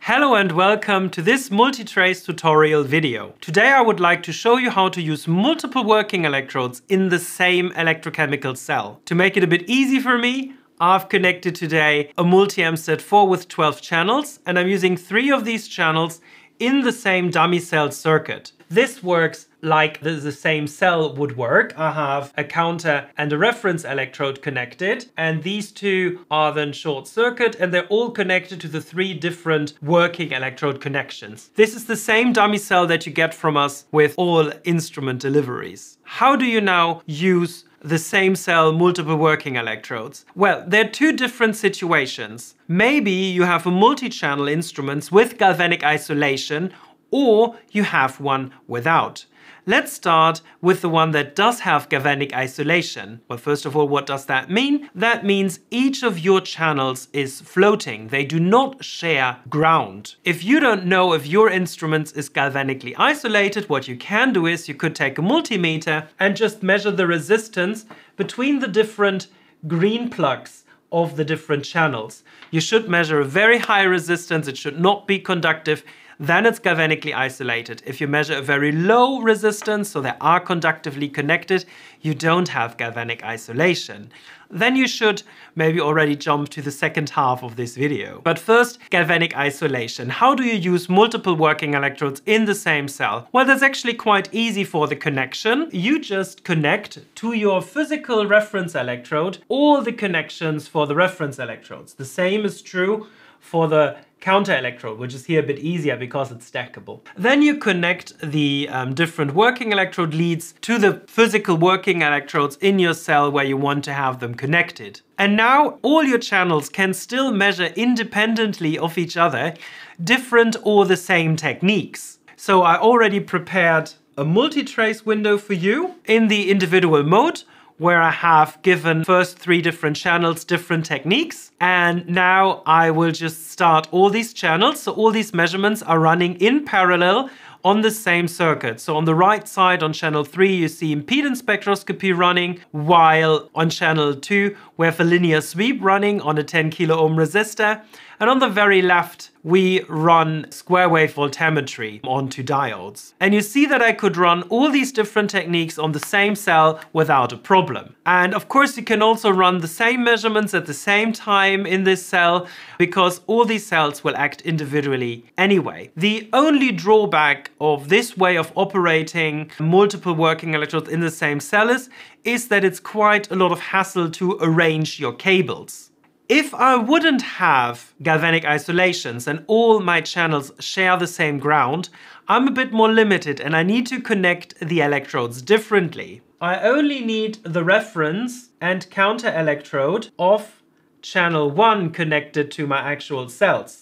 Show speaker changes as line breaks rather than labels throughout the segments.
Hello and welcome to this MultiTrace tutorial video. Today I would like to show you how to use multiple working electrodes in the same electrochemical cell. To make it a bit easy for me, I've connected today a multi-MStat 4 with 12 channels, and I'm using 3 of these channels in the same dummy cell circuit. This works like the same cell would work. I have a counter and a reference electrode connected, and these two are then short circuit, and they're all connected to the 3 different working electrode connections. This is the same dummy cell that you get from us with all instrument deliveries. How do you now use the same cell multiple working electrodes? Well, there are 2 different situations. Maybe you have a multi-channel instruments with galvanic isolation, or you have one without. Let's start with the one that does have galvanic isolation. Well, first of all, what does that mean? That means each of your channels is floating. They do not share ground. If you don't know if your instrument is galvanically isolated, what you can do is you could take a multimeter and just measure the resistance between the different green plugs of the different channels. You should measure a very high resistance. It should not be conductive. Then it's galvanically isolated. If you measure a very low resistance, so they are conductively connected, you don't have galvanic isolation. Then you should maybe already jump to the second half of this video. But first, galvanic isolation. How do you use multiple working electrodes in the same cell? Well, that's actually quite easy for the connection. You just connect to your physical reference electrode all the connections for the reference electrodes. The same is true for the counter electrode, which is here a bit easier because it's stackable. Then you connect the different working electrode leads to the physical working electrodes in your cell where you want to have them connected. And now all your channels can still measure independently of each other different or the same techniques. So I already prepared a multi-trace window for you in the individual mode, where I have given first 3 different channels different techniques. And now I will just start all these channels. So all these measurements are running in parallel on the same circuit. So on the right side on channel 3 you see impedance spectroscopy running, while on channel 2 we have a linear sweep running on a 10 kilo ohm resistor. And on the very left we run square wave voltammetry onto diodes. And you see that I could run all these different techniques on the same cell without a problem. And of course you can also run the same measurements at the same time in this cell, because all these cells will act individually anyway. The only drawback of this way of operating multiple working electrodes in the same cell is that it's quite a lot of hassle to arrange your cables. If I wouldn't have galvanic isolations and all my channels share the same ground, I'm a bit more limited and I need to connect the electrodes differently. I only need the reference and counter electrode of channel 1 connected to my actual cells.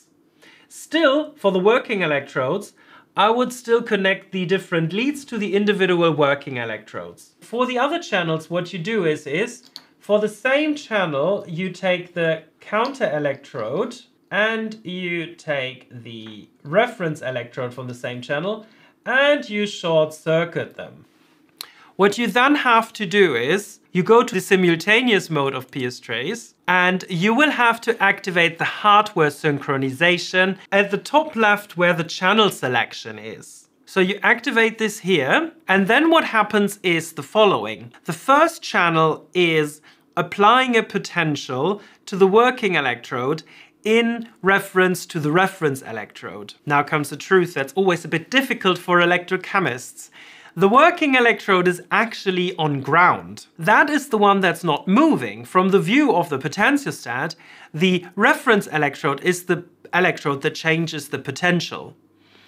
Still, for the working electrodes, I would still connect the different leads to the individual working electrodes. For the other channels, what you do is for the same channel, you take the counter electrode and you take the reference electrode from the same channel and you short circuit them. What you then have to do is you go to the simultaneous mode of PSTrace and you will have to activate the hardware synchronization at the top left where the channel selection is. So you activate this here, and then what happens is the following. The first channel is applying a potential to the working electrode in reference to the reference electrode. Now comes the truth that's always a bit difficult for electrochemists. The working electrode is actually on ground. That is the one that's not moving. From the view of the potentiostat, the reference electrode is the electrode that changes the potential.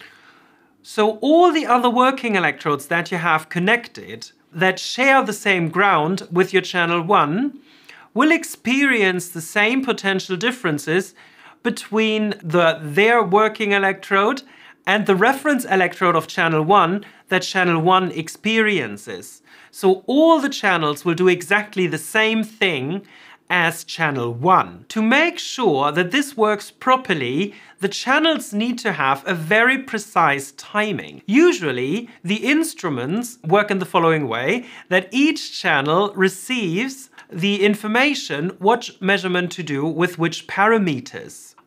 So all the other working electrodes that you have connected that share the same ground with your channel 1 will experience the same potential differences between their working electrode and the reference electrode of channel 1 that channel 1 experiences. So all the channels will do exactly the same thing as channel 1. To make sure that this works properly, the channels need to have a very precise timing. Usually, the instruments work in the following way, that each channel receives the information what measurement to do with which parameters.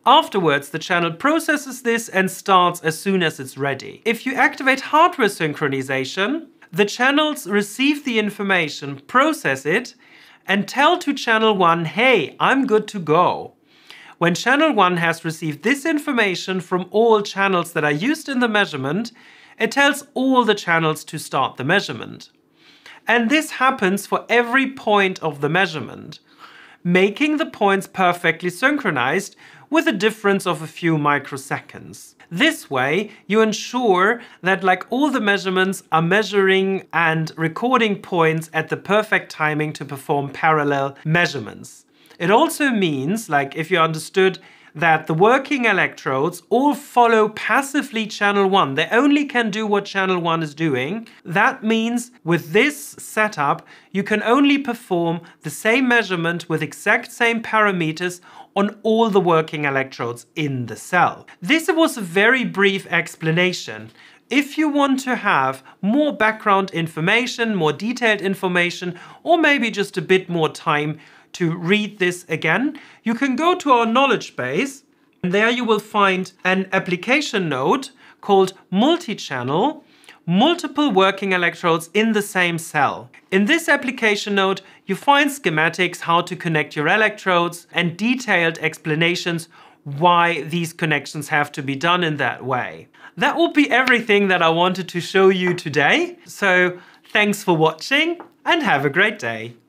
Afterwards, the channel processes this and starts as soon as it's ready. If you activate hardware synchronization, the channels receive the information, process it, and tell to channel 1, hey, I'm good to go. When channel 1 has received this information from all channels that are used in the measurement, it tells all the channels to start the measurement. And this happens for every point of the measurement, making the points perfectly synchronized with a difference of a few microseconds. This way, you ensure that all the measurements are measuring and recording points at the perfect timing to perform parallel measurements. It also means, if you understood, that the working electrodes all follow passively channel 1. They only can do what channel 1 is doing. That means with this setup, you can only perform the same measurement with exact same parameters on all the working electrodes in the cell. This was a very brief explanation. If you want to have more background information, more detailed information, or maybe just a bit more time to read this again, you can go to our knowledge base, and there you will find an application note called multichannel, multiple working electrodes in the same cell. In this application note, you find schematics how to connect your electrodes and detailed explanations why these connections have to be done in that way. That will be everything that I wanted to show you today. So thanks for watching and have a great day.